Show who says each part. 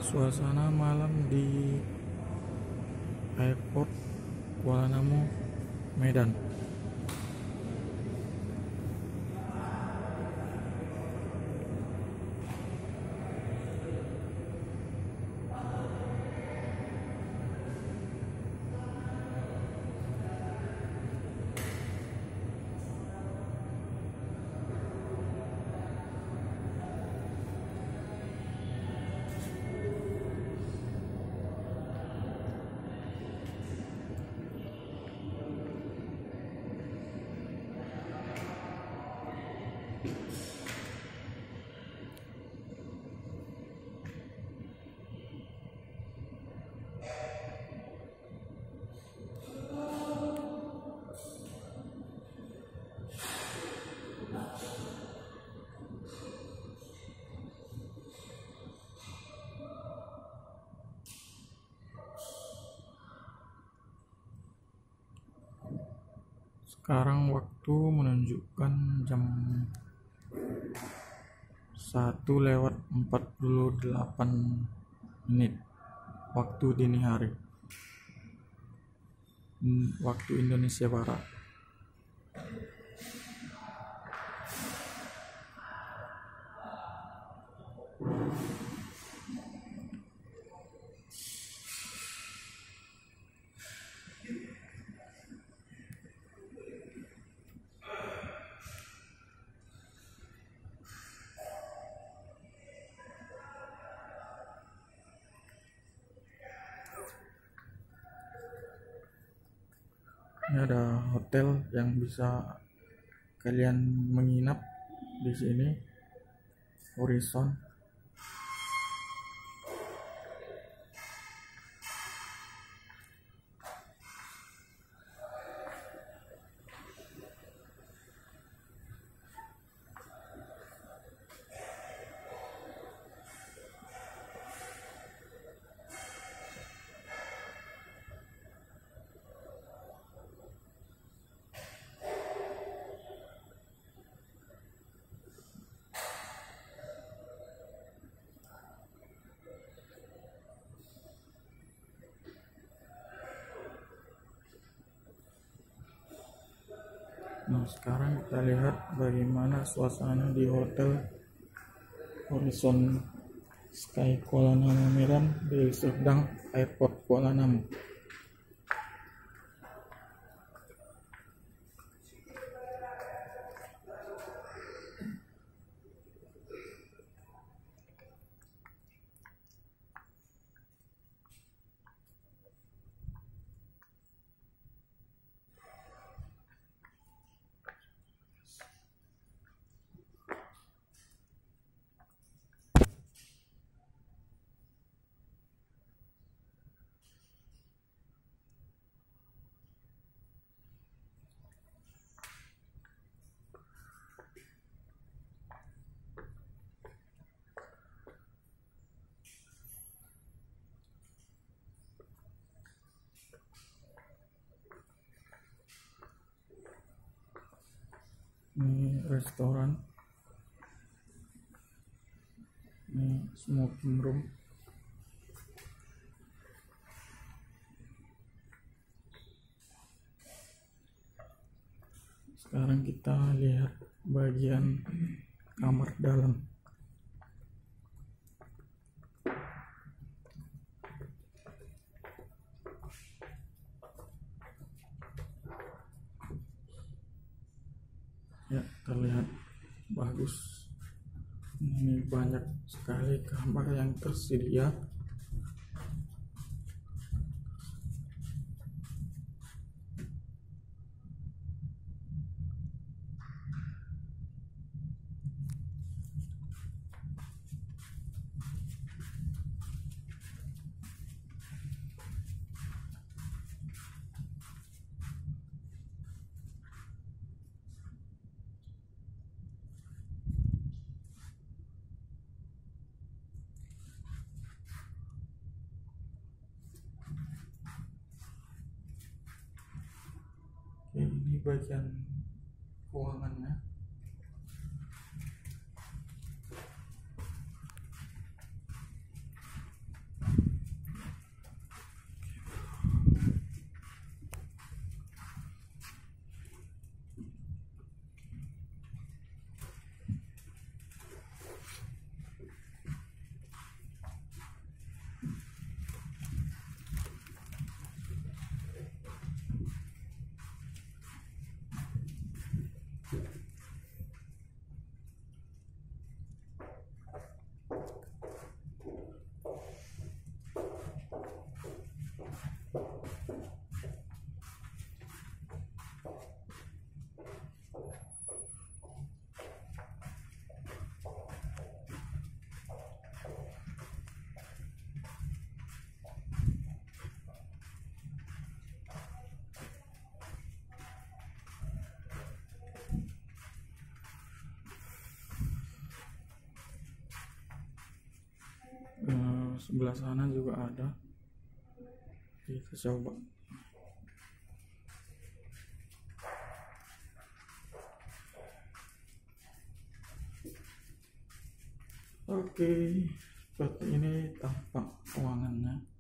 Speaker 1: Suasana malam di airport Kuala Namu, Medan. Sekarang waktu menunjukkan jam 1:48 waktu dini hari, waktu Indonesia Barat. Ini ada hotel yang bisa kalian menginap di sini, Horizon. Nah, sekarang kita lihat bagaimana suasana di Hotel Horizon Sky Kuala Namu Medan di Serdang Airport Kuala Namu. Ini restoran, ini smoking room. Sekarang kita lihat bagian kamar dalam. Ya, terlihat bagus. Ini banyak sekali kamar yang tersedia. Ini bagian ruangannya. sebelah sana juga ada, kita coba. Oke, seperti ini tampak ruangannya.